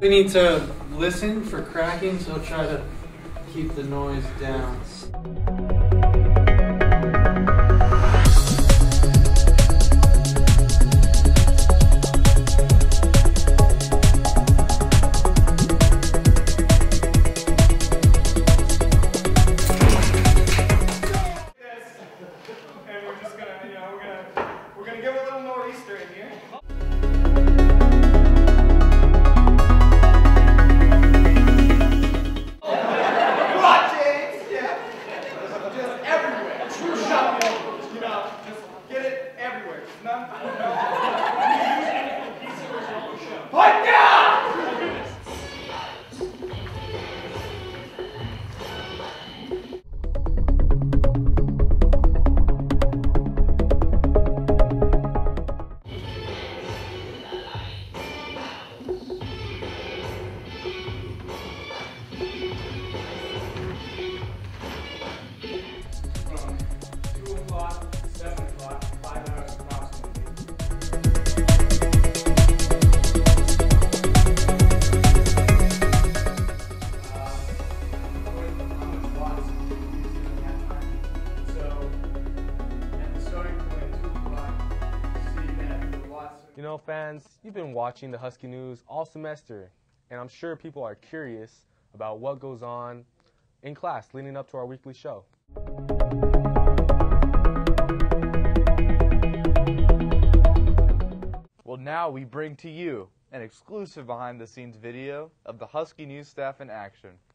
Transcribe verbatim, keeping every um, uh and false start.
We need to listen for cracking, so try to keep the noise down. And we're just gonna, you know, we're gonna, we're gonna give a little nor'easter in here. What, James? Yeah. Just everywhere. True shopping. You know, just get it everywhere. None. Put down! You know, fans, you've been watching the Husky News all semester, and I'm sure people are curious about what goes on in class leading up to our weekly show. Well, now we bring to you an exclusive behind-the-scenes video of the Husky News staff in action.